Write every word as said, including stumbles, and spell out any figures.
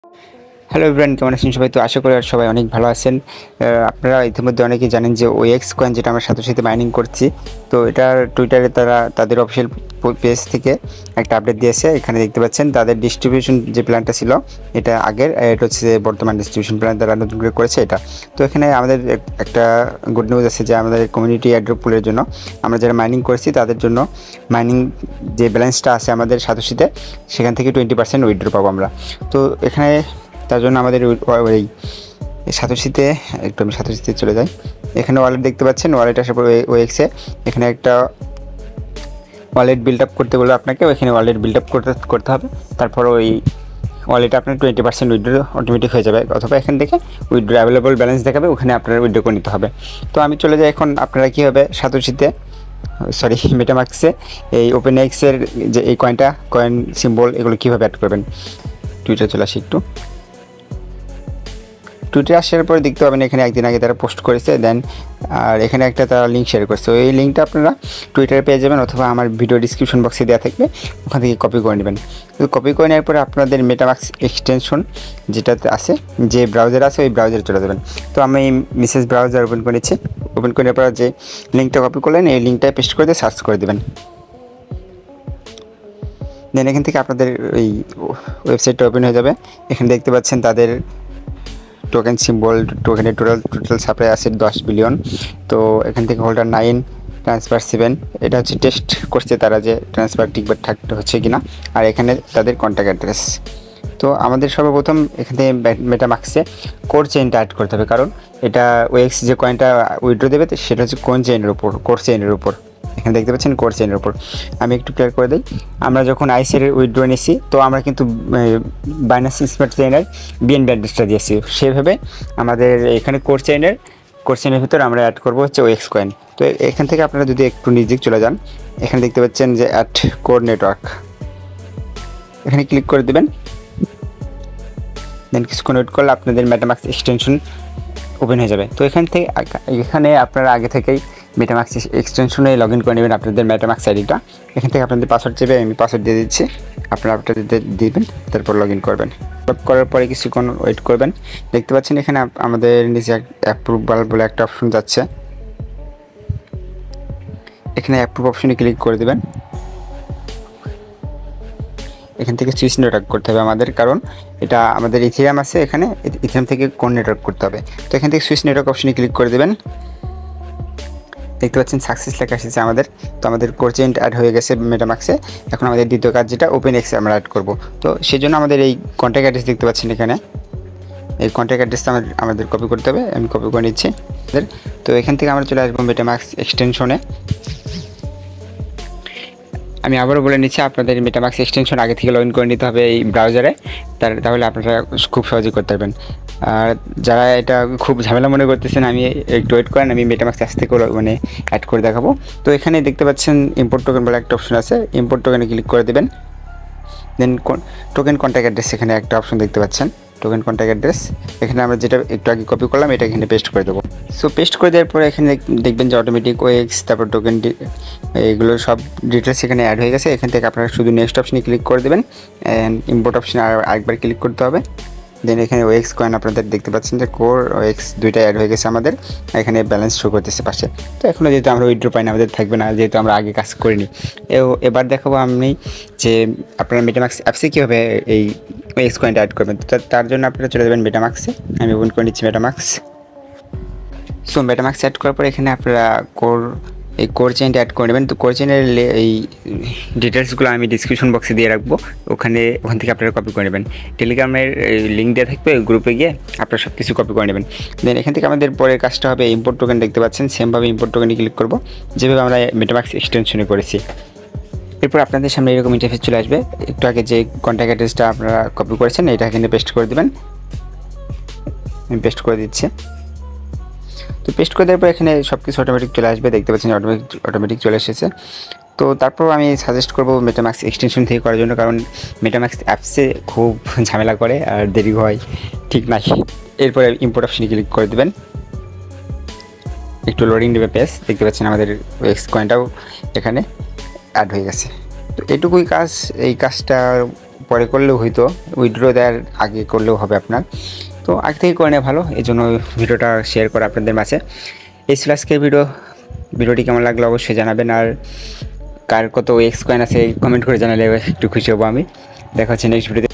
Hello everyone, কেমন আছেন সবাই? তো আশা করি আর সবাই অনেক ভালো আছেন। আপনারা ইতিমধ্যে অনেকেই জানেন যে ওএক্স কয়েন যেটা আমরা সাথে সাথে মাইনিং করছি, তো এটা টুইটারে তারা তাদের অফিসিয়াল পেজ থেকে একটা আপডেট দিয়েছে। এখানে দেখতে পাচ্ছেন তাদের ডিস্ট্রিবিউশন যে প্ল্যানটা ছিল এটা আগের, এটা হচ্ছে বর্তমান ডিস্ট্রিবিউশন প্ল্যান তারা নতুন করে করেছে এটা। তো এখানে আমাদের একটা গুড নিউজ আছে যে আমাদের কমিউনিটি অ্যাড্রপ পুলের জন্য আমরা যারা মাইনিং করছি তাদের জন্য মাইনিং যে ব্যালেন্সটা আছে আমাদের সাথে সেখান থেকে টোয়েন্টি পার্সেন্ট উইথড্র পাবো আমরা। তো এখানে তার জন্য আমাদের ওই সাতোশিতে একটু আমি সাতোশিতে চলে যাই। এখানে ওয়ালেট দেখতে পাচ্ছেন, ওয়ালেট আসার পর ওএক্সে এখানে একটা ওয়ালেট বিল্ড আপ করতে বলে আপনাকে ওইখানে ওয়ালেট বিল্ড আপ করতে করতে হবে। তারপর ওই ওয়ালেটে আপনার টোয়েন্টি পার্সেন্ট উইথড্র অটোমেটিক হয়ে যাবে, অথবা এখান থেকে উইথড্র অ্যাভেলেবল ব্যালেন্স দেখাবে, ওখানে আপনার উইথড্র করে নিতে হবে। তো আমি চলে যাই এখন। আপনারা কী হবে সাতোশিতে সরি মেটামাস্কে এই ওপেনএক্সের যে এই কয়েনটা কয়েন সিম্বল এগুলো কীভাবে অ্যাড করবেন। টুইটার চলে আসি একটু। টুইটারে আসার পরে দেখতে পাবেন এখানে একদিন আগে তারা পোস্ট করেছে, দেন আর এখানে একটা তারা লিঙ্ক শেয়ার করছে। ওই লিঙ্কটা আপনারা টুইটারে পেয়ে যাবেন, অথবা আমার ভিডিও ডিসক্রিপশন বক্সে দেওয়া থাকবে, ওখান থেকে কপি করে নেবেন। তো কপি করে নেওয়ার পরে আপনাদের মেটামাস্ক এক্সটেনশন যেটাতে আছে, যে ব্রাউজার আছে ওই ব্রাউজারে চলে যাবেন। তো আমি মিসেস ব্রাউজার ওপেন করেছি। ওপেন করে পর যে লিঙ্কটা কপি করলেন এই লিঙ্কটায় পেস্ট করে দিয়ে সার্চ করে দেবেন। দেন এখান থেকে আপনাদের ওই ওয়েবসাইটটা ওপেন হয়ে যাবে। এখানে দেখতে পাচ্ছেন তাদের টোকেন সিম্বল, টোকেনের টোটাল টোটাল সাপ্লাই আছে দশ বিলিয়ন। তো এখান থেকে হোল্ডার নাইন, ট্রান্সফার সেভেন, এটা হচ্ছে টেস্ট করছে তারা যে ট্রান্সফার ঠিকভাবে থাকতে হচ্ছে কি না। আর এখানে তাদের কন্ট্যাক্ট অ্যাড্রেস। তো আমাদের সর্বপ্রথম এখান থেকে মেটামাস্কে কোর চেইনটা অ্যাড করতে হবে, কারণ এটা ওএক্স যে কয়েনটা উইথড্র দেবে সেটা হচ্ছে কোন চেইনের উপর, কোর চেইনের উপর। এখানে দেখতে পাচ্ছেন কোর চেইনের উপর। আমি একটু ক্লিয়ার করে দিই। আমরা যখন আইসির উইথড্র নিয়েছি তো আমরা কিন্তু বাইন্যান্স স্মার্ট চেইনের বিএনবি অ্যাড্রেসটা দিয়েছি, সেভাবে আমাদের এখানে কোর চেইনের কোর চেইনের ভিতর আমরা অ্যাড করবো হচ্ছে ওএক্স কয়েন। তো এখান থেকে আপনারা যদি একটু নিচে চলে যান, এখানে দেখতে পাচ্ছেন যে অ্যাড কোর নেটওয়ার্ক, এখানে ক্লিক করে দেবেন। দেন কিছুক্ষণ ওয়েট করলে আপনাদের মেটামাস্ক এক্সটেনশন ওপেন হয়ে যাবে। তো এখান থেকে এখানে আপনারা আগে থেকেই মেটামাস্ক এক্সটেনশনে লগ ইন করে নেবেন আপনাদের মেটামাস্ক আইডিটা। এখান থেকে আপনাদের পাসওয়ার্ড চেপে আমি পাসওয়ার্ড দিয়ে দিচ্ছি, আপনারা আপনাদের দিবেন, তারপর লগ ইন করবেন। লগ করার পরে কিছুক্ষণ ওয়েট করবেন। দেখতে পাচ্ছেন এখানে আমাদের নিচে অ্যাপ্রুভাল বলে একটা অপশন যাচ্ছে, এখানে অ্যাপ্রুভ অপশনে ক্লিক করে দেবেন। এখান থেকে সুইচ নেটওয়ার্ক করতে হবে আমাদের, কারণ এটা আমাদের ইথেরিয়াম আছে, এখানে ইথেরিয়াম থেকে কোন নেটওয়ার্ক করতে হবে। তো এখান থেকে সুইচ নেটওয়ার্ক অপশনে ক্লিক করে দেবেন। দেখতে পাচ্ছেন সাকসেস লেখা এসেছে আমাদের। তো আমাদের কোর চেইন অ্যাড হয়ে গেছে মেটামাস্কে। এখন আমাদের দ্বিতীয় কাজ যেটা ওপেনএক্সে আমরা অ্যাড করব। তো সেই জন্য আমাদের এই কন্ট্যাক্ট অ্যাড্রেস দেখতে পাচ্ছেন এখানে, এই কন্ট্যাক্ট অ্যাড্রেসটা আমাদের আমাদের কপি করতে হবে। আমি কপি করে নিচ্ছি। তো এখান থেকে আমরা চলে আসবো মেটামাস্ক এক্সটেনশনে। আমি আবারও বলে নিচ্ছি, আপনাদের মেটামাস্ক এক্সটেনশন আগে থেকে লগ ইন করে নিতে হবে এই ব্রাউজারে, তার তাহলে আপনারা খুব সহজেই করতে পারবেন। আর যারা এটা খুব ঝামেলা মনে করতেছেন, আমি একটু ওয়েট করেন, আমি মেটামাস্ক আজ থেকে মানে অ্যাড করে দেখাবো। তো এখানে দেখতে পাচ্ছেন ইম্পোর্ট টোকেন বলে একটা অপশন আছে, ইম্পোর্ট টোকেনে ক্লিক করে দেবেন। দেন টোকেন কন্ট্যাক্ট অ্যাড্রেস এখানে একটা অপশন দেখতে পাচ্ছেন, টোকেন কন্ট্যাক্ট অ্যাড্রেস। এখানে আমরা যেটা একটু আগে কপি করলাম এটা এখানে পেস্ট করে দেবো। সো পেস্ট করে দেওয়ার পরে এখানে দেখবেন যে অটোমেটিক ওএক্স তারপর টোকেন এগুলো সব ডিটেলস এখানে অ্যাড হয়ে গেছে। এখান থেকে আপনারা শুধু নেক্সট অপশনে ক্লিক করে দেবেন, অ্যান্ড ইম্পোর্ট অপশনে আর আরেকবার ক্লিক করতে হবে। দেন এখানে ওএক্স কয়েন আপনাদের দেখতে পাচ্ছেন যে কোর ওএক্স দুইটা অ্যাড হয়ে গেছে আমাদের, এখানে ব্যালেন্স শো করতেছে পাশে। তো এখনও যেহেতু আমরা উইথড্র পাই না, আমাদের থাকবে না, যেহেতু আমরা আগে কাজ করিনি। এবার দেখাবো আমি যে আপনারা মেটামাস্ক অ্যাপসে কীভাবে এই ওএক্স কয়েনটা অ্যাড করবেন। তো তার জন্য আপনারা চলে যাবেন মেটামাস্কে। আমি ওপেন করে নিচ্ছি মেটামাস্ক। সো মেটামাস্ক অ্যাড করার পর এখানে আপনারা কোর এই কোর চেইনটা অ্যাড করে নেবেন। তো কোর চেইনের এই ডিটেলসগুলো আমি ডিসক্রিপশন বক্সে দিয়ে রাখবো, ওখানে ওখান থেকে আপনারা কপি করে নেবেন। টেলিগ্রামের লিঙ্ক দেওয়া থাকবে, গ্রুপে গিয়ে আপনারা সব কিছু কপি করে নেবেন। দেন এখান থেকে আমাদের পরের কাজটা হবে ইম্পোর্ট টোকেন দেখতে পাচ্ছেন, সেমভাবে ইম্পোর্ট টোকেনে ক্লিক করবো যেভাবে আমরা মেটামাস্ক এক্সটেনশনে করেছি। এরপর আপনাদের সামনে এরকম ইন্টারফেস চলে আসবে। একটু আগে যে কন্ট্যাক্ট অ্যাড্রেসটা আপনারা কপি করেছেন এটা এখানে পেস্ট করে দেবেন। আমি পেস্ট করে দিচ্ছি। তো পেস্ট করে দেওয়ার পর এখানে সব কিছু অটোমেটিক চলে আসবে, দেখতে পাচ্ছেন অটোমেটিক অটোমেটিক চলে এসেছে। তো তারপর আমি সাজেস্ট করবো মেটামাস্ক এক্সটেনশন থেকে করার জন্য, কারণ মেটামাস্ক অ্যাপসে খুব ঝামেলা করে আর দেরি হয়, ঠিক নাই। এরপরে ইম্পোর্ট অপশনে ক্লিক করে দেবেন, একটু লোডিং দেবে পেজ। দেখতে পাচ্ছেন আমাদের ওএক্স কয়েনটাও এখানে অ্যাড হয়ে গেছে। তো এটুকুই কাজ। এই কাজটা পরে করলেও হয়তো, উইথড্র দেওয়ার আগে করলেও হবে আপনার। তো আগে থেকে করে নেওয়া ভালো, এই জন্য ভিডিওটা শেয়ার করা আপনাদের মাঝে। এই ছিল আজকের ভিডিও। ভিডিওটি কেমন লাগলো অবশ্যই জানাবেন, আর কার কত ওএক্স কয়েন আছে কমেন্ট করে জানালে একটু খুশি হবো আমি। দেখা হচ্ছে নেক্সট ভিডিওতে।